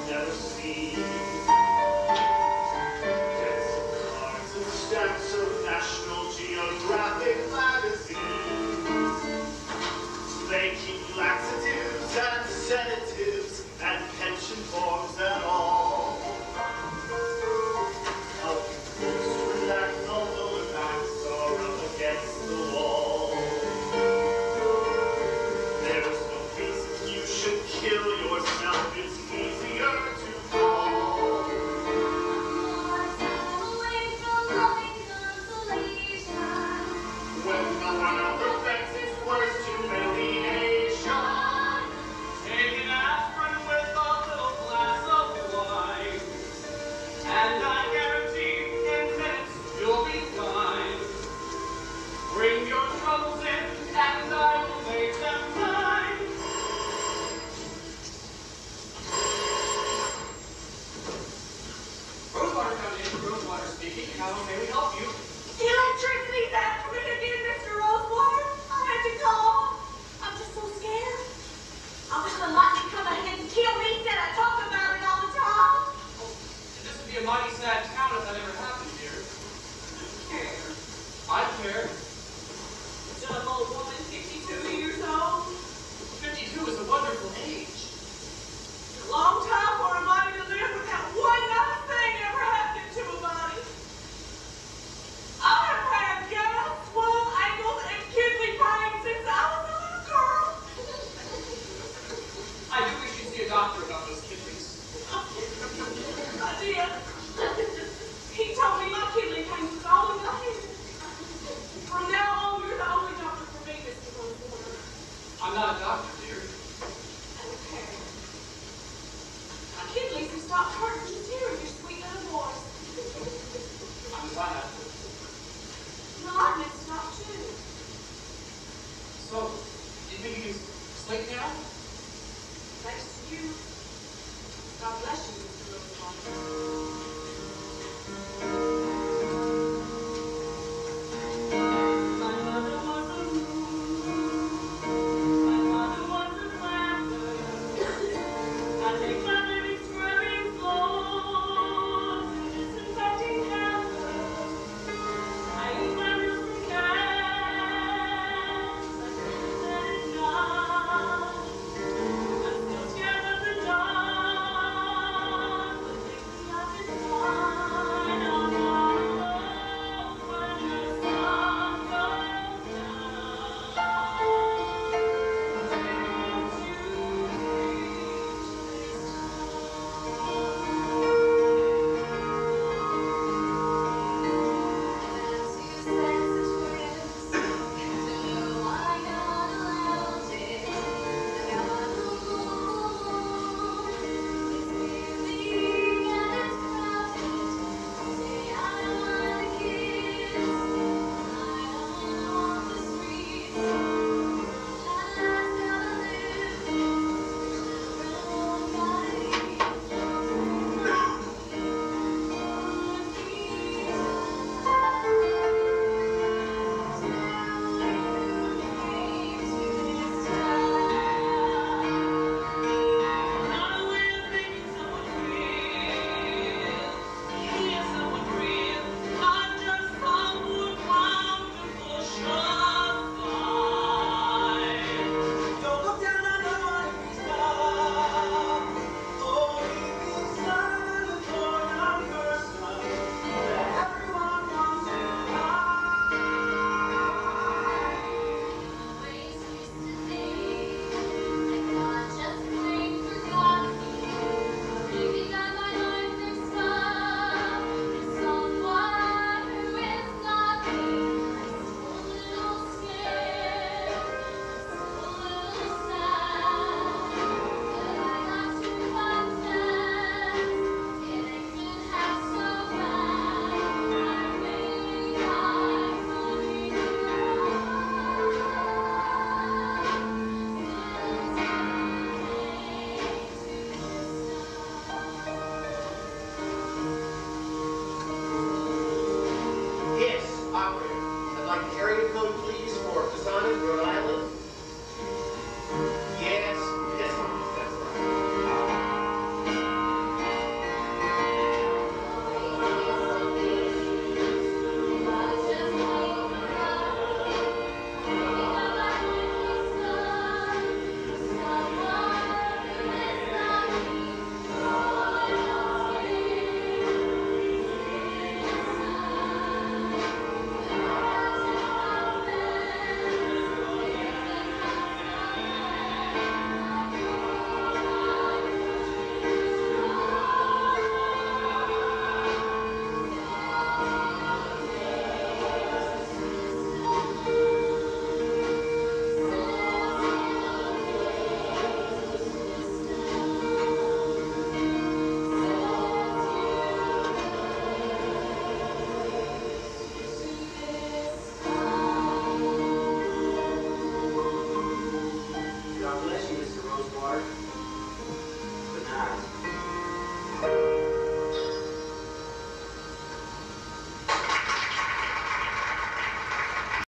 never seen. Decks of cards and stacks of National Geographic magazines. They keep laxatives and sedatives and pension forms and all. Help folks relax, although their backs are up against the wall. There's no reason you should kill yourself. It's easier to fall. When no one else affects, it's worse humiliation. Take an aspirin with a little glass of wine, and I guarantee in minutes you'll be fine. Bring your troubles in, and I will make them mine. Rosewater Foundation, Rosewater speaking. How may we help you? The electricity's after me again, Mr. Rosewater. I had to call. I'm just so scared. I wish the lightning come ahead and kill me instead I talk about it all the time. Oh, this would be a mighty sad town if that ever happened, dear. Care. I care. Dumb old woman, 62 years old. 52 is a wonderful age. A long time for a body to live without one nice thing ever happening to a body. I have had gas, swollen ankles, and kidney pain since I was a little girl. I do wish you'd see a doctor about those kidneys. I did. He told me my kidney pain was all in my head. From now on, you're the only doctor for me, Mr. Rosewater. I'm not a doctor, dear. Okay. My kidneys have stopped hurting just hearing your sweet little voice. I'm glad I have. Mine has stopped too. So, do you think you can sleep now? Thanks to you. God bless you, Mr. Rosewater. My mother was a moon. My father was a blackbird. I make my living scrubbing floors and disinfecting hampers. I eat my meals from cans. I drink that at night. I'm still scared of the dark, but lately I've been fine. Park.